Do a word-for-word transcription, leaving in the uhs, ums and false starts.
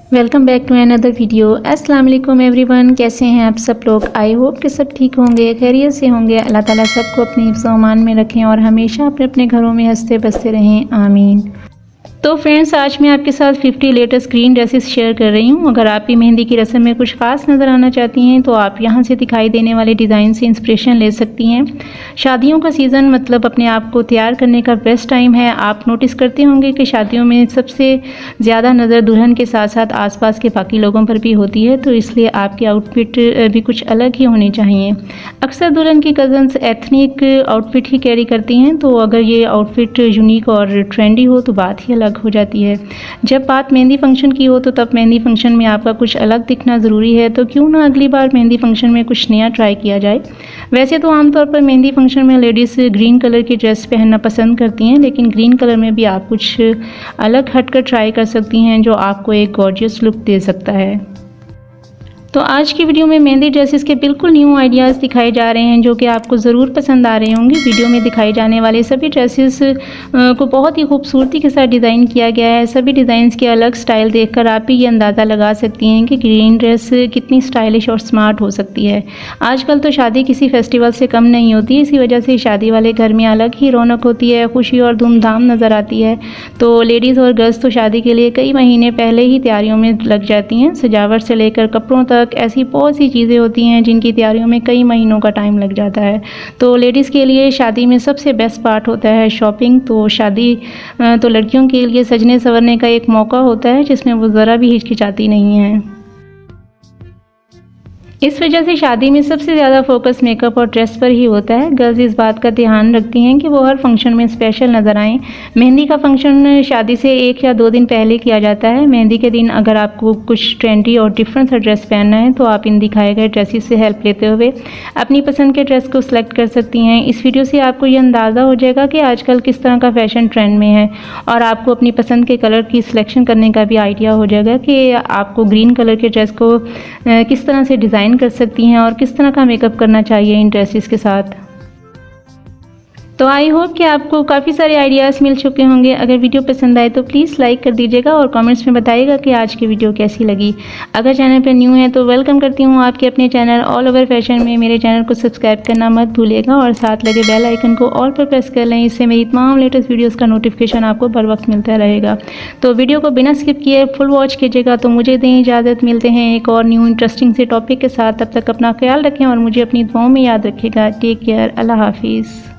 Welcome back to another video. अस्सलाम वालेकुम everyone, कैसे हैं आप सब लोग। आई होप कि सब ठीक होंगे, खैरियत से होंगे। अल्लाह ताला सबको अपने हिफ्ज़-ओ अमान में रखें और हमेशा अपने अपने घरों में हंसते बसते रहें, आमीन। तो फ्रेंड्स, आज मैं आपके साथ fifty latest green dresses share कर रही हूँ। अगर आप भी मेहंदी की रस्म में कुछ खास नज़र आना चाहती हैं तो आप यहाँ से दिखाई देने वाले डिज़ाइन से इंस्पिरेशन ले सकती हैं। शादियों का सीज़न मतलब अपने आप को तैयार करने का बेस्ट टाइम है। आप नोटिस करते होंगे कि शादियों में सबसे ज़्यादा नज़र दुल्हन के साथ साथ आसपास के बाकी लोगों पर भी होती है, तो इसलिए आपकी आउटफिट भी कुछ अलग ही होनी चाहिए। अक्सर दुल्हन की कज़न्स एथनिक आउटफिट ही कैरी करती हैं, तो अगर ये आउटफिट यूनिक और ट्रेंडी हो तो बात ही अलग हो जाती है। जब बात मेहंदी फंक्शन की हो तो तब मेहंदी फंक्शन में आपका कुछ अलग दिखना ज़रूरी है, तो क्यों ना अगली बार मेहंदी फंक्शन में कुछ नया ट्राई किया जाए। वैसे तो आमतौर पर मेहंदी फंक्शन में लेडीज़ ग्रीन कलर की ड्रेस पहनना पसंद करती हैं, लेकिन ग्रीन कलर में भी आप कुछ अलग हटकर ट्राई कर सकती हैं जो आपको एक गॉर्जियस लुक दे सकता है। तो आज की वीडियो में मेहंदी ड्रेसेस के बिल्कुल न्यू आइडियाज़ दिखाए जा रहे हैं जो कि आपको ज़रूर पसंद आ रहे होंगे। वीडियो में दिखाई जाने वाले सभी ड्रेसेस को बहुत ही खूबसूरती के साथ डिज़ाइन किया गया है। सभी डिज़ाइंस के अलग स्टाइल देखकर आप भी ये अंदाज़ा लगा सकती हैं कि ग्रीन ड्रेस कितनी स्टाइलिश और स्मार्ट हो सकती है। आजकल तो शादी किसी फेस्टिवल से कम नहीं होती, इसी वजह से शादी वाले घर में अलग ही रौनक होती है, खुशी और धूमधाम नज़र आती है। तो लेडीज़ और गर्ल्स तो शादी के लिए कई महीने पहले ही तैयारियों में लग जाती हैं। सजावट से लेकर कपड़ों तक ऐसी बहुत सी चीज़ें होती हैं जिनकी तैयारियों में कई महीनों का टाइम लग जाता है। तो लेडीज़ के लिए शादी में सबसे बेस्ट पार्ट होता है शॉपिंग। तो शादी तो लड़कियों के लिए सजने संवरने का एक मौका होता है जिसमें वो ज़रा भी हिचकिचाती नहीं हैं। इस वजह से शादी में सबसे ज़्यादा फोकस मेकअप और ड्रेस पर ही होता है। गर्ल्स इस बात का ध्यान रखती हैं कि वो हर फंक्शन में स्पेशल नज़र आएं। मेहंदी का फंक्शन शादी से एक या दो दिन पहले किया जाता है। मेहंदी के दिन अगर आपको कुछ ट्रेंडी और डिफरेंट सा ड्रेस पहनना है तो आप इन दिखाए गए ड्रेसेस से हेल्प लेते हुए अपनी पसंद के ड्रेस को सिलेक्ट कर सकती हैं। इस वीडियो से आपको ये अंदाज़ा हो जाएगा कि आजकल किस तरह का फैशन ट्रेंड में है और आपको अपनी पसंद के कलर की सिलेक्शन करने का भी आइडिया हो जाएगा कि आपको ग्रीन कलर के ड्रेस को किस तरह से डिज़ाइन कर सकती हैं और किस तरह का मेकअप करना चाहिए इन ड्रेसेस के साथ। तो आई होप कि आपको काफ़ी सारे आइडियाज़ मिल चुके होंगे। अगर वीडियो पसंद आए तो प्लीज़ लाइक कर दीजिएगा और कमेंट्स में बताइएगा कि आज की वीडियो कैसी लगी। अगर चैनल पर न्यू है तो वेलकम करती हूँ आपके अपने चैनल ऑल ओवर फैशन में। मेरे चैनल को सब्सक्राइब करना मत भूलिएगा और साथ लगे बेल आइकन को ऑल पर प्रेस कर लें, इससे मेरी तमाम लेटेस्ट वीडियोज़ का नोटिफिकेशन आपको बर वक्त मिलता रहेगा। तो वीडियो को बिना स्किप किए फुल वॉच कीजिएगा। तो मुझे दें इजाज़त, मिलते हैं एक और न्यू इंटरेस्टिंग से टॉपिक के साथ। तब तक अपना ख्याल रखें और मुझे अपनी दुआओं में याद रखिएगा। टेक केयर, अल्लाह हाफिज़।